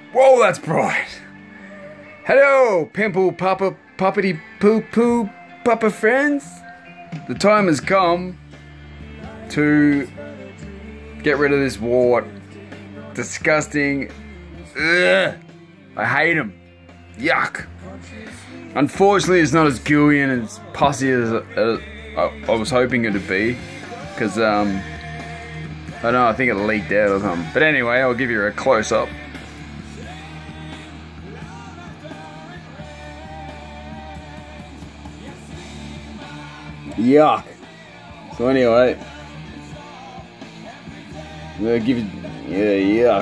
Whoa, that's bright. Hello, pimple papa puppety poo poo papa friends. The time has come to get rid of this wart. Disgusting. Ugh. I hate him. Yuck. Unfortunately, it's not as gooey and as pussy as I was hoping it would be. Because, I don't know, I think it leaked out or something. But anyway, I'll give you a close-up. Yuck. So anyway, I'm gonna give you, yeah, yuck.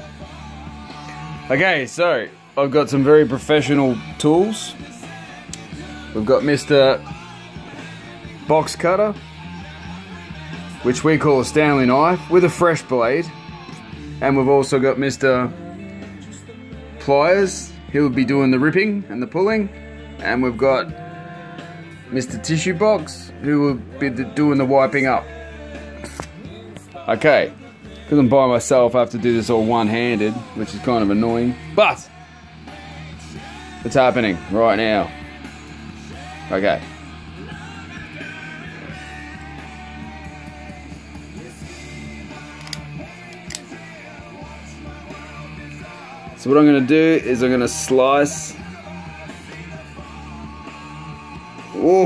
Okay, so I've got some very professional tools. We've got Mr. Box Cutter, which we call a Stanley knife, with a fresh blade. And we've also got Mr. Pliers. He'll be doing the ripping and the pulling. And we've got Mr. Tissue Box, who will be doing the wiping up. Okay, because I'm by myself, I have to do this all one-handed, which is kind of annoying. But it's happening right now. Okay. So what I'm going to do is I'm going to slice. Oh.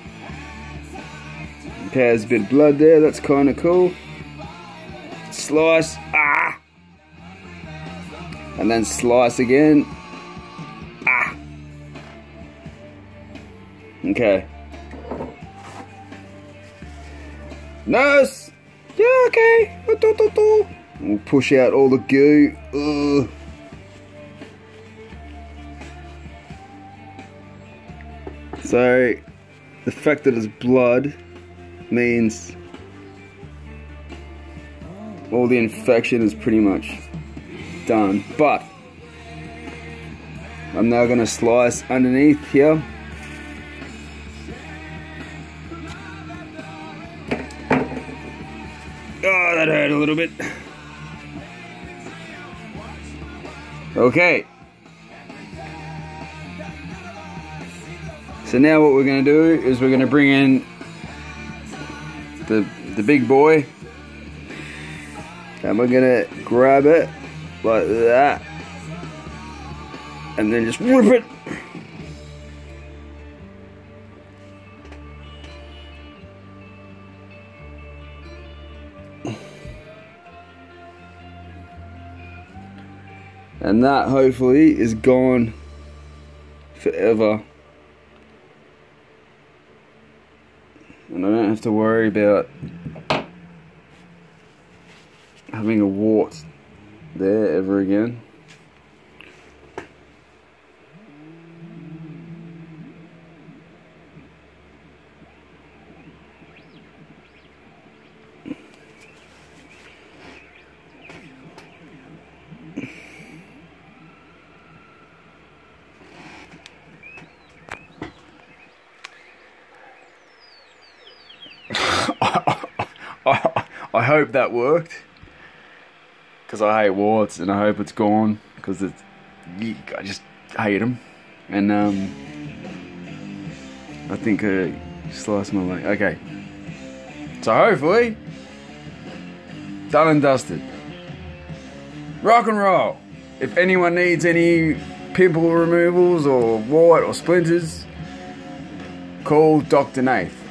Okay, there's a bit of blood there, that's kind of cool. Slice, ah! And then slice again, ah! Okay. Nurse! Yeah, okay. We'll push out all the goo. Ugh. So, the fact that it's blood means all the infection is pretty much done. But I'm now going to slice underneath here. Oh, that hurt a little bit. Okay. So now what we're going to do is we're going to bring in the big boy, and we're going to grab it like that and then just rip it. And that hopefully is gone forever. And I don't have to worry about having a wart there ever again. I hope that worked, because I hate warts, and I hope it's gone, because I just hate them. And I think I sliced my leg. Okay, so hopefully done and dusted. Rock and roll. If anyone needs any pimple removals or wart or splinters, call Dr. Nath.